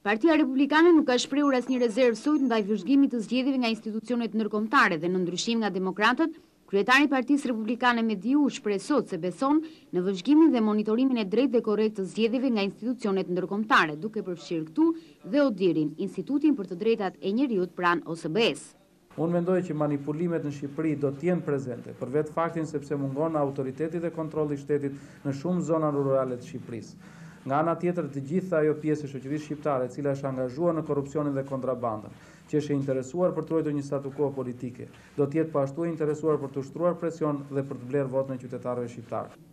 Partia Republikane nuk ka shprehur asnjë rezervë sot ndaj vëzhgimit të zgjedhjeve nga institucionet ndërkombëtare dhe në ndryshim nga demokratët, kryetari i Partisë Republikane Mediu shpreh sot se beson në vëzhgimin dhe monitorimin e drejtë dhe korrekt të zgjedhjeve nga institucionet ndërkombëtare, duke përfshirë këtu dhe ODIHR-in, Institutin për të Drejtat e Njerëzit pranë OSBE-s. Unë mendoj që manipulimet në Shqipëri do t'jenë prezente, për vetë faktin sepse mungon autoriteti dhe kontrolli i shtetit në shumë zona rurale të Shqipërisë. Nga ana tjetër, të gjitha ajo pjesë e shoqërisë shqiptare e cila është angazhuar në korrupsionin dhe kontrabandën, që është e interesuar për të ruajtur një statu quo politike, do të jetë po ashtu e interesuar për të ushtruar presion dhe për të blerë votën e qytetarëve shqiptarë.